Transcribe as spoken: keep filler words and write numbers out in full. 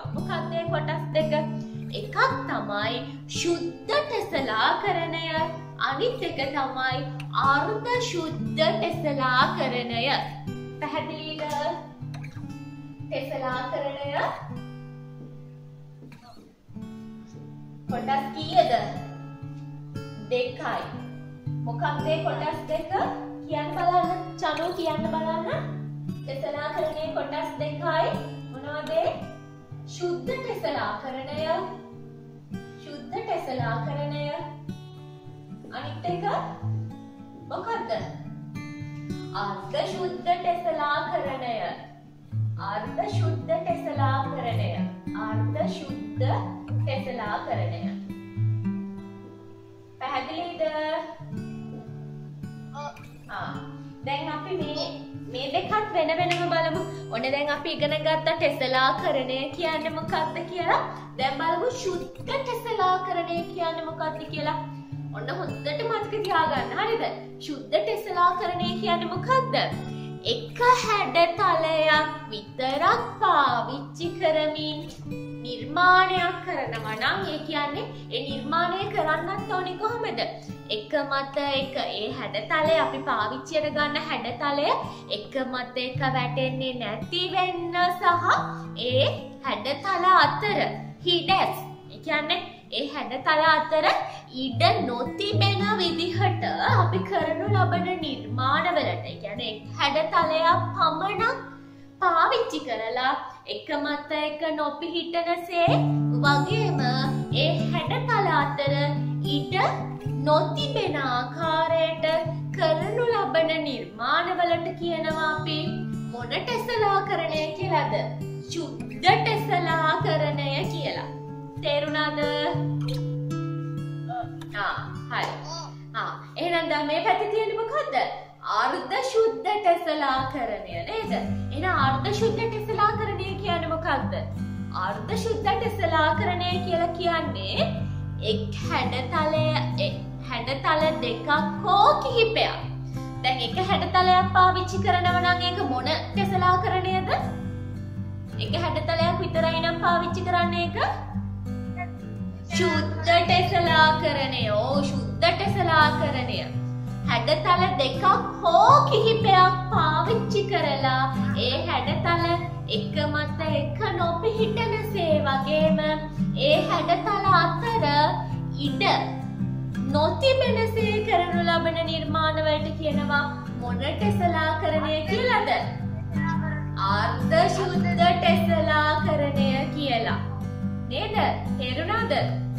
තියෙනවා. මොකක්ද ඒ කොටස් දෙක? එකක් තමයි ශුද්ධ ටෙසලාකරණය, අනිත් එක තමයි අර්ධ ශුද්ධ ටෙසලාකරණය. පැහැදිලිද? ටෙසලාකරණය කොටස් කීයද? දෙකයි. මොකක්ද ඒ කොටස් දෙක? කියන්න බලන්න. චනු කියන්න බලන්න. ටෙසලාකරණයේ කොටස් දෙකයි. මොනවද? ශුද්ධ ටෙසලාකරණය, ශුද්ධ ටෙසලාකරණය. අනිත් එක මොකක්ද? අර්ධ ශුද්ධ ටෙසලාකරණය. අර්ධ ශුද්ධ ටෙසලාකරණය. අර්ධ ශුද්ධ ටෙසලාකරණය. පැහැදිලිද? ආ දැන් අපි මේ මේ දෙකත් වෙන වෙනම බලමු. ඔන්න දැන් අපි ඉගෙන ගත්ත ටෙසලාකරණය කියන්නේ මොකක්ද කියලා. දැන් බලමු ශුද්ධ ටෙසලාකරණය කියන්නේ මොකක්ද කියලා. ඔන්න හොඳට මතක තියාගන්න. හරිද? ශුද්ධ ටෙසලාකරණය කියන්නේ මොකක්ද? එක හැඩතලයක් විතරක් පාවිච්චි කරමින් නිර්මාණයක් කරනවා නම් ඒ කියන්නේ ඒ නිර්මාණය කරන්නත් ඕනේ කොහොමද? එක මත එක ඒ හැඩතලය අපි පාවිච්චියට ගන්න හැඩතලය එක මත එක වැටෙන්නේ නැති වෙන්න සහ ඒ හැඩතල අතර හිඩස් ඒ කියන්නේ ඒ හැඩතල අතර ඉඩ නොතිබෙන විදිහට අපි කරනු ලබන නිර්මාණවලට ඒ කියන්නේ හැඩතලයක් පමණක් පාවිච්චි කරලා එක මත එක නොපිහිටනසේ වගේම ඒ හැඩතල අතර ඉඩ නොතිබෙන ආකාරයට කරනු ලබන නිර්මාණවලට කියනවා අපි මොන ටෙසලාකරණය කියලාද? ශුද්ධ ටෙසලාකරණය කියලා. තේරුණාද? ආ හරි. ආ එහෙනම් දැන් මේ පැත්තේ තියෙන්නේ මොකද්ද? අර්ධ ශුද්ධ ටෙසලාකරණය නේද? එහෙනම් අර්ධ ශුද්ධ ටෙසලාකරණය කියන්නේ මොකක්ද? අර්ධ ශුද්ධ ටෙසලාකරණය කියලා කියන්නේ එක් හැඩතලය හැඩතල දෙකක් හෝ කිහිපයක්. දැන් එක හැඩතලයක් පාවිච්චි කරනවා නම් ඒක මොන ටෙසලාකරණයද? එක හැඩතලයක් විතරයි නම් පාවිච්චි කරන්නේ ඒක ශුද්ධ ටෙසලාකරණය. ඕ ශුද්ධ ටෙසලාකරණය. හැඩතල දෙකක් හෝ කිහිපයක් පාවිච්චි කරලා ඒ හැඩතල එක මත එක නොපිහිටනසේ වගේම ඒ හැඩතල අතර ඉඩ නොතිබෙනසේ කරනු ලබන නිර්මාණවලට කියනවා මොන ටෙසලාකරණය කියලාද? අර්ධ ශුද්ධ ටෙසලාකරණය කියලා. නේද? තේරුණාද?